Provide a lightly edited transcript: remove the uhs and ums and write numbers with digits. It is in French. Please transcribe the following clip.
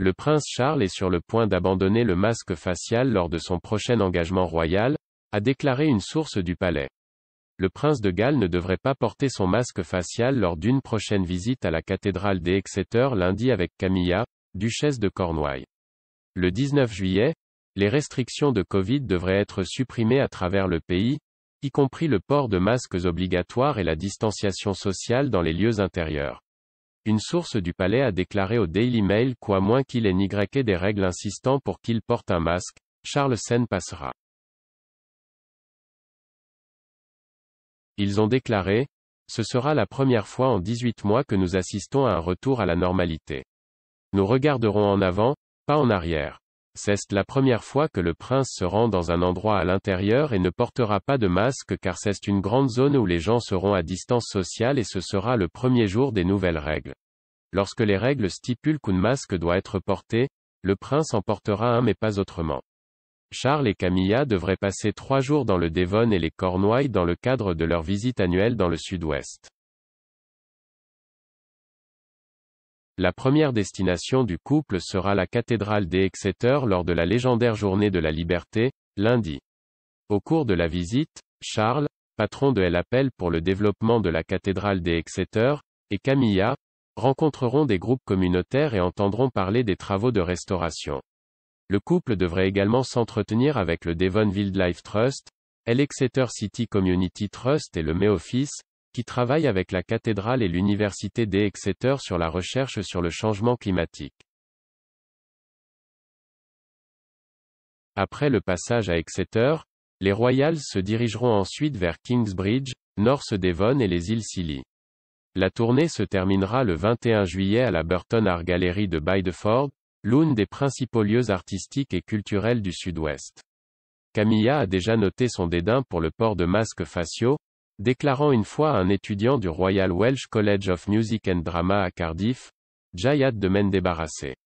Le prince Charles est sur le point d'abandonner le masque facial lors de son prochain engagement royal, a déclaré une source du palais. Le prince de Galles ne devrait pas porter son masque facial lors d'une prochaine visite à la cathédrale d'Exeter lundi avec Camilla, duchesse de Cornouailles. Le 19 juillet, les restrictions de Covid devraient être supprimées à travers le pays, y compris le port de masques obligatoires et la distanciation sociale dans les lieux intérieurs. Une source du palais a déclaré au Daily Mail qu'à moins qu'il ait n'y des règles insistant pour qu'il porte un masque, Charles VI passera. Ils ont déclaré, ce sera la première fois en 18 mois que nous assistons à un retour à la normalité. Nous regarderons en avant, pas en arrière. C'est la première fois que le prince se rend dans un endroit à l'intérieur et ne portera pas de masque car c'est une grande zone où les gens seront à distance sociale et ce sera le premier jour des nouvelles règles. Lorsque les règles stipulent qu'un masque doit être porté, le prince en portera un mais pas autrement. Charles et Camilla devraient passer 3 jours dans le Devon et les Cornouailles dans le cadre de leur visite annuelle dans le sud-ouest. La première destination du couple sera la cathédrale d'Exeter lors de la légendaire Journée de la Liberté, lundi. Au cours de la visite, Charles, patron de l'Appel pour le développement de la cathédrale d'Exeter, et Camilla, rencontreront des groupes communautaires et entendront parler des travaux de restauration. Le couple devrait également s'entretenir avec le Devon Wildlife Trust, l'Exeter City Community Trust et le Met Office, qui travaillent avec la cathédrale et l'université d'Exeter sur la recherche sur le changement climatique. Après le passage à Exeter, les Royals se dirigeront ensuite vers Kingsbridge, North Devon et les îles Scilly. La tournée se terminera le 21 juillet à la Burton Art Gallery de Bideford, l'une des principaux lieux artistiques et culturels du Sud-Ouest. Camilla a déjà noté son dédain pour le port de masques faciaux, déclarant une fois à un étudiant du Royal Welsh College of Music and Drama à Cardiff, « J'ai hâte de m'en débarrasser.